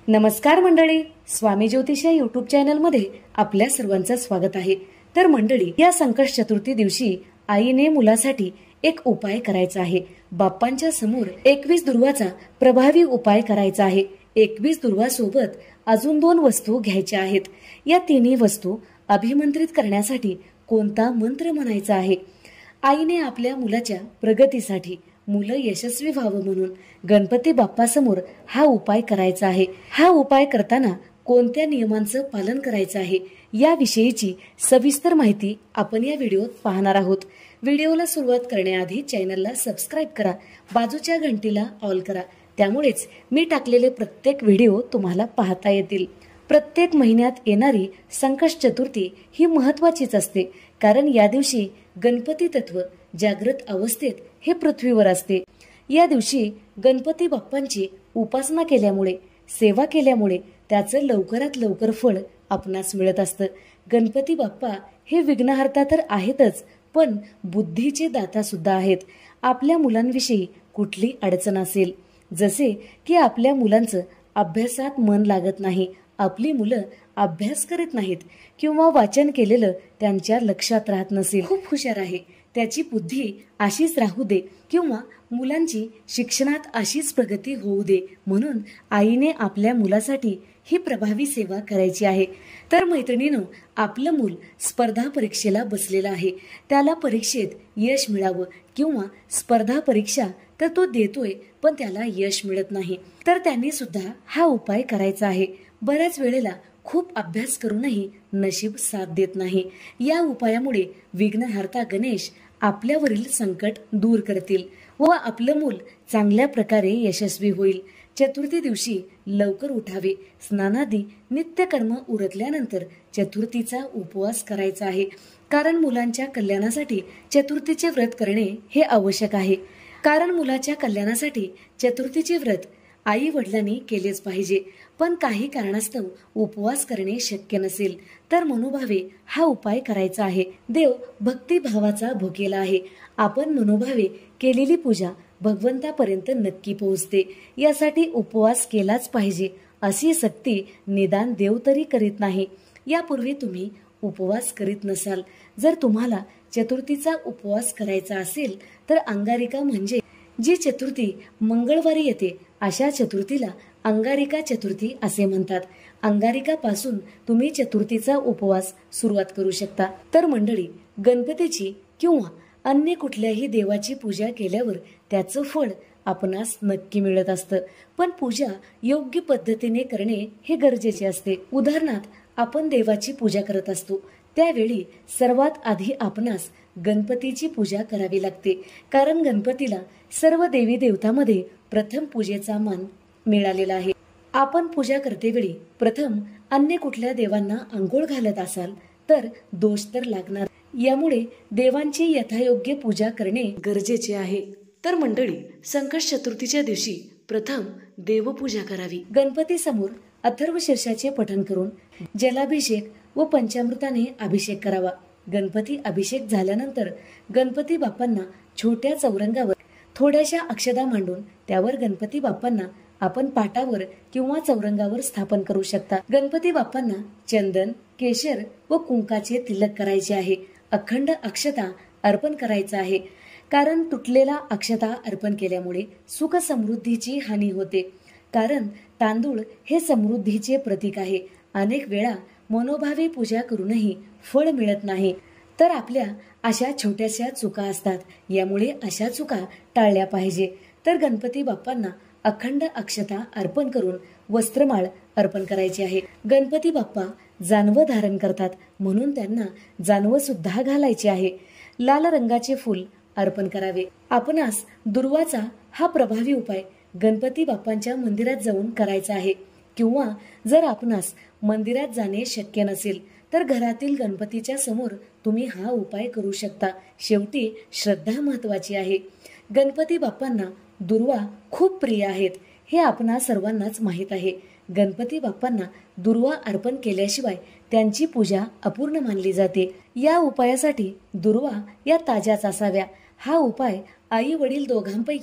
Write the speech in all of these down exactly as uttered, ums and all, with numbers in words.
नमस्कार मंडळी, स्वामी ज्योतिष या युट्यूब चॅनल मध्ये आपल्या सर्वांचं स्वागत आहे। तर मंडळी, या संकट चतुर्थी दिवशी आईने मुलासाठी एक उपाय करायचा आहे। बाप्पांच्या समोर एकवीस दुर्वाचा प्रभावी उपाय करायचा आहे। एकवीस दुर्वासोबत अजून दोन वस्तू घ्यायच्या आहेत। या तिन्ही वस्तू अभिमंत्रित करण्यासाठी कोणता मंत्र म्हणायचा आहे? आईने आपल्या मुलाच्या प्रगतीसाठी, मुलं यशस्वी व्हावं म्हणून गणपती बाप्पा समोर हा उपाय करायचा आहे। हा उपाय करताना कोणत्या नियमांचं पालन करायचं आहे याविषयीची सविस्तर माहिती आपण या व्हिडिओत पाहणार आहोत। व्हिडिओला सुरुवात करण्याआधी चॅनलला सबस्क्राइब करा, बाजूच्या घंटीला ऑल करा, त्यामुळेच मी टाकलेले प्रत्येक व्हिडिओ तुम्हाला पाहता येतील। प्रत्येक महिन्यात येणारी संकट चतुर्थी ही महत्त्वाचीच असते, कारण या दिवशी गणपती तत्व जागृत अवस्थेत हे पृथ्वीवर असते। या दिवशी गणपती बाप्पांची उपासना केल्यामुळे, सेवा केल्यामुळे त्याचं लवकरात लवकर फळ आपणास मिळत असतं। गणपती बाप्पा हे विघ्नहर्ता तर आहेतच, पण बुद्धीचे दाता सुद्धा आहेत। आपल्या मुलांविषयी कुठली अडचण असेल, जसे की आपल्या मुलांचं अभ्यासात मन लागत नाही, आपली मुलं अभ्यास करीत नाहीत किंवा वाचन केलेलं त्यांच्या लक्षात राहत नसेल, खूप हुशार आहे, त्याची बुद्धी अशीच राहू दे किंवा मुलांची शिक्षणात अशीच प्रगती होऊ दे, म्हणून आईने आपल्या मुलासाठी ही प्रभावी सेवा करायची आहे। तर मैत्रिणींनो, आपलं मूल स्पर्धा परीक्षेला बसलेलं आहे, त्याला परीक्षेत यश मिळावं किंवा स्पर्धा परीक्षा तर तो देतोय पण त्याला यश मिळत नाही, तर त्यांनी सुद्धा हा उपाय करायचा आहे। बऱ्याच वेळेला खूप अभ्यास करूनही नशीब साथ देत नाही। या उपायामुळे विघ्नहर्ता गणेश आपल्यावरील संकट दूर करतील व आपलं मूल चांगल्या प्रकारे यशस्वी होईल। चतुर्थी दिवशी लवकर उठावे, स्नानादी नित्यकर्म उरकल्यानंतर चतुर्थीचा उपवास करायचा आहे, कारण मुलांच्या कल्याणासाठी चतुर्थीचे व्रत करणे हे आवश्यक आहे। कारण मुलाच्या कल्याणासाठी चतुर्थीचे व्रत आई वडिलांनी केलेच पाहिजे, पण काही कारणास्तव उपवास करणे शक्य नसेल तर मनोभावे हा उपाय करायचा आहे। देव भक्तिभावाचा भुकेला आहे, आपण मनोभावे केलेली पूजा भगवंतापर्यंत नक्की पोहोचते, यासाठी उपवास केलाच पाहिजे अशी सक्ती निदान देव तरी करीत नाही। यापूर्वी तुम्ही उपवास करीत नसाल, जर तुम्हाला चतुर्थीचा उपवास करायचा असेल तर अंगारिका म्हणजे जी चतुर्थी मंगळवारी येते अशा चतुर्थीला अंगारिका चतुर्थी असे म्हणतात। अंगारिका पासून तुम्ही चतुर्थीचा उपवास सुरुवात करू शकता। तर मंडळी, गणपतीची किंवा अन्य कुठल्याही देवाची पूजा केल्यावर त्याचं फळ आपणास नक्की मिळत असतं, पण पूजा योग्य पद्धतीने करणे हे गरजेचे असते। उदाहरणार्थ, आपण देवाची पूजा करत असतो त्यावेळी सर्वात आधी आपणास गणपतीची पूजा करावी लागते, कारण गणपतीला सर्व देवी देवतांमध्ये प्रथम पूजेचा मान मिळालेला आहे। आपण पूजा करतेवेळी प्रथम अन्य कुठल्या देवांना अंघोळ घालत असाल तर दोष तर लागणार, यामुळे देवांची यथायोग्य पूजा करणे गरजेचे आहे। तर मंडळी, संकट चतुर्थीच्या दिवशी प्रथम देवपूजा करावी। गणपती समोर अथर्व शीर्षाचे पठण करून जलाभिषेक व पंचामृताने अभिषेक करावा। गणपती अभिषेक झाल्यानंतर गणपती बाप्पांना छोट्या चौरंगावर थोड्याशा अक्षदा मांडून त्यावर गणपती बाप्पांना आपण पाटावर किंवा चौरंगावर स्थापन करू शकता। गणपती बाप्पांना चंदन, केशर व कुंकाचे तिलक करायचे आहे। अखंड अक्षता अर्पण करायचा आहे, कारण तुटलेला अक्षता अर्पण केल्यामुळे सुख समृद्धीची हानी होते, कारण तांदूळ हे समृद्धीचे प्रतीक आहे। अनेक वेळा मनोभावे पूजा करूनही फळ मिळत नाही, तर आपल्या अशा छोट्याशा चुका असतात, यामुळे अशा चुका टाळल्या पाहिजे। तर गणपती बाप्पांना अखंड अक्षता अर्पण करून वस्त्रमाळ अर्पण करायची आहे। गणपती बाप्पा जानवं धारण करतात, म्हणून त्यांना जानवं सुद्धा घालायचे आहे। लाल रंगाचे फूल अर्पण करावे। आपणास दुर्वाचा हा प्रभावी उपाय गणपती बाप्पांच्या मंदिरात जाऊन करायचा आहे, किंवा जर आपणास मंदिरात जाणे शक्य नसेल तर घरातील गणपतीच्या समोर तुम्ही हा उपाय करू शकता। शेवटी श्रद्धा महत्वाची आहे। गणपती बाप्पांना दुर्वा खूप प्रिय आहेत, हे आपणा सर्वांनाच माहीत आहे। गणपती बाप्पांना दुर्वा अर्पण केल्याशिवाय त्यांची पूजा अपूर्ण मानली जाते। या उपायासाठी दुर्वा या ताज्याच असाव्या। हा उपाय आई वडील दोघांपैकी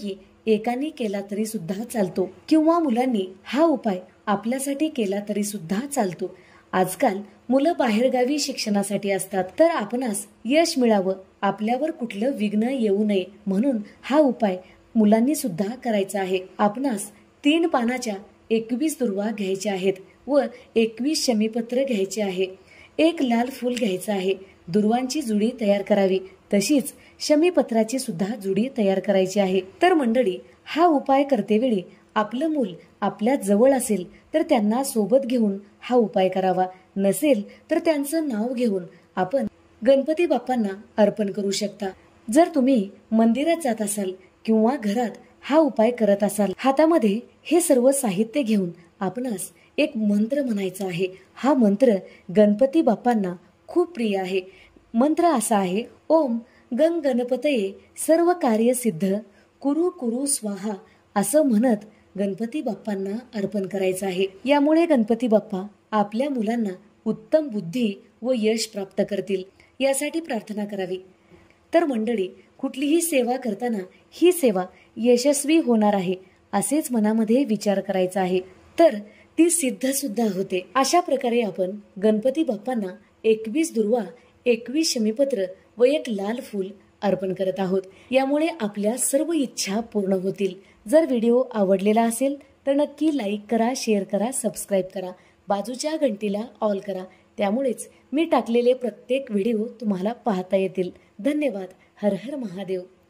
एकाने केला तरी सुद्धा चालतो किंवा मुलांनी हा उपाय आपल्यासाठी केला तरी सुद्धा चालतो. आजकाल मुलं बाहेरगावी शिक्षणासाठी असतात, तर आपणास यश मिळावं, आपल्यावर कुठलं विघ्न येऊ नये म्हणून हा उपाय मुलांनी सुद्धा करायचा आहे. आपणास तीन पानाच्या एकवीस दुर्वा घ्यायच्या आहेत व एकवीस शमीपत्र घ्यायचे आहे. एक लाल फूल घ्यायचं आहे. दुर्वांची जुडी तयार करावी, तशीच शमीपत्राची सुद्धा जुडी तयार करायची आहे. तर मंडळी, हा उपाय करतेवेळी आपलं मूल आपल्या जवळ असेल तर त्यांना सोबत घेऊन हा उपाय करावा. नसेल तर त्यांचं नाव घेऊन आपण गणपती बाप्पांना अर्पण करू शकता. जर तुम्ही मंदिरात जात असाल किंवा घरात हा उपाय करत असाल, हातामध्ये हे सर्व साहित्य घेऊन आपणास एक मंत्र म्हणायचा आहे. हा मंत्र गणपती बाप्पांना खूप प्रिय आहे. मंत्र असा आहे, ओम गंग गणपतये सर्व कार्य सिद्ध कुरु कुरु स्वाहा, असं म्हणत गणपती बाप्पांना अर्पण करायचं आहे. यामुळे गणपती बाप्पा आपल्या मुलांना उत्तम बुद्धी व यश प्राप्त करतील, यासाठी प्रार्थना करावी. तर मंडळी, कुठलीही सेवा करताना ही सेवा यशस्वी होणार आहे असेच मनामध्ये विचार करायचा आहे, तर ती सिद्ध सुद्धा होते. अशा प्रकारे आपण गणपती बाप्पांना एकवीस दुर्वा, एकवीस शमीपत्र व एक लाल फूल अर्पण करत आहोत. यामुळे आपल्या सर्व इच्छा पूर्ण होतील. जर व्हिडिओ आवडलेला असेल तर नक्की लाईक करा, शेअर करा, सबस्क्राईब करा, बाजूच्या घंटीला ऑल करा. त्यामुळेच मी टाकलेले प्रत्येक व्हिडिओ तुम्हाला पाहता येतील. धन्यवाद. हर हर महादेव.